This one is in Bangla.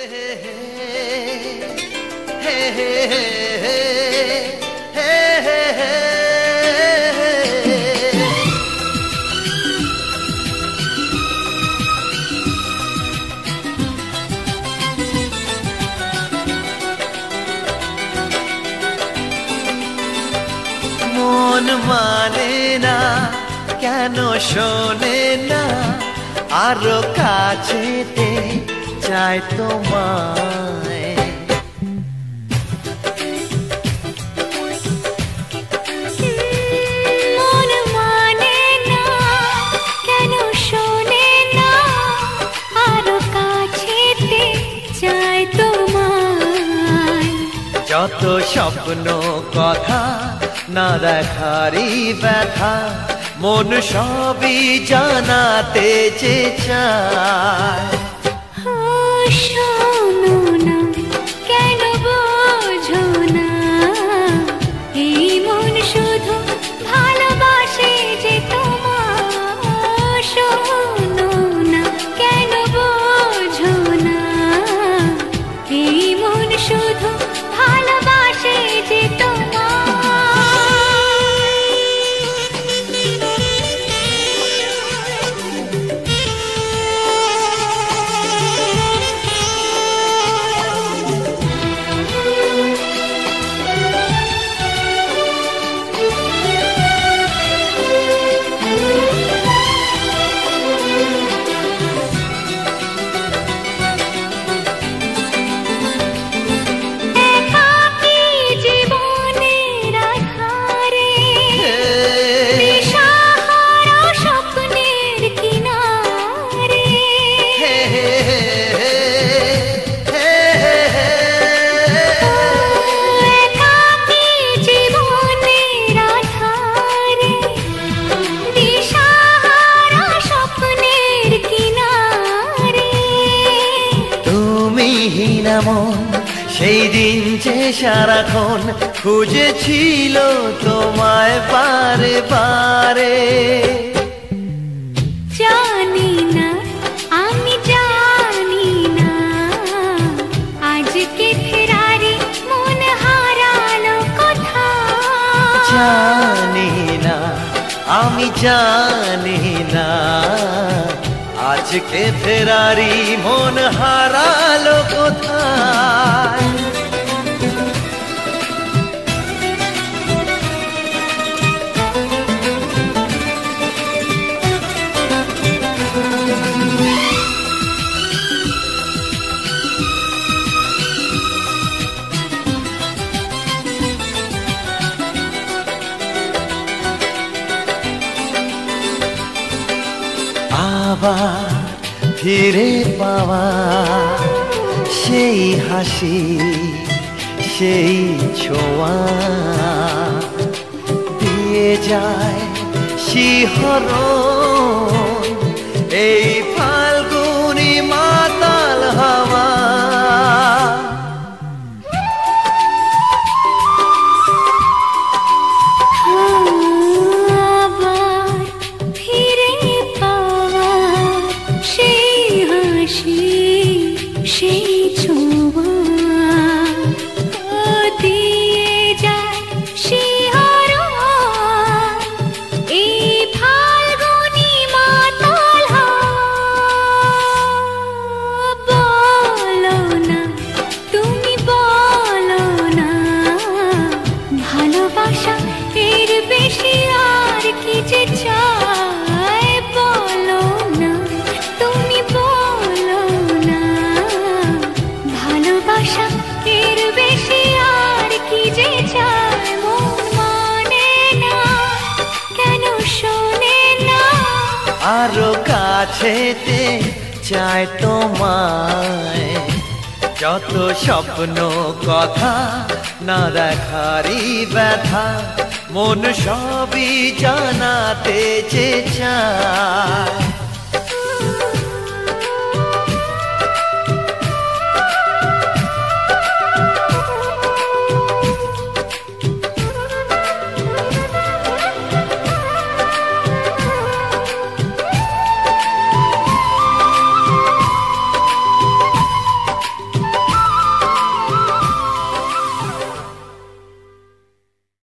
মন মানে না কেন শোনে না আরো কাছেতে চাই তোমায়। মন মানে না কেন শোনে না আরো কাছেতে চাই তোমায়। যত স্বপ্ন কথা না দেখারই ব্যথা মন সবই জানাতে যে চায়। শোনো না কেন বোঝো না এই মন শুধু ভালোবাসে যে তোমায়। শোনো না কেন বোঝো না এই মন শুধু ভালোবাসে যে তোমায়। সেই দিন যে সারাক্ষণ খুঁজেছিল তোমায় বারে বারে। জানি না আমি জানি না আজকে ফেরারি মন হারালো কোথায়। জানি না আমি জানি না আজকে ফেরারি মন হারালো কোথায়। আবার ফিরে পাওয়া সেই হাসি সেই ছোঁয়া দিয়ে যায় শিহরণ এই ফাল্গুনি মাতাল হাওয়া। সেই ছোঁয়া দিয়ে যায় শিহরণ এই ফাল্গুনি মাতাল হাওয়া। বলো না তুমি বলো না ভালোবাসা এর বেশি আর কি যে চাই। বলো না তুমি বলো না ভালোবাসা এর বেশি আর কি যে চাই। মন মানে না কেন শোনে না আরো কাছেতে চাই তোমায়। যত স্বপ্ন কথা না দেখারই ব্যথা মন সবই জানাতে যে চায়।